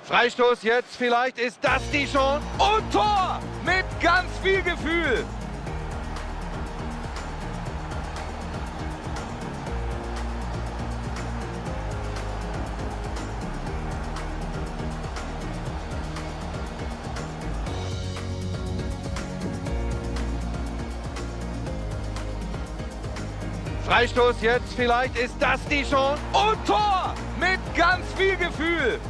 Freistoß jetzt, vielleicht ist das die Chance. Und Tor mit ganz viel Gefühl. Freistoß jetzt, vielleicht ist das die Chance. Und Tor mit ganz viel Gefühl.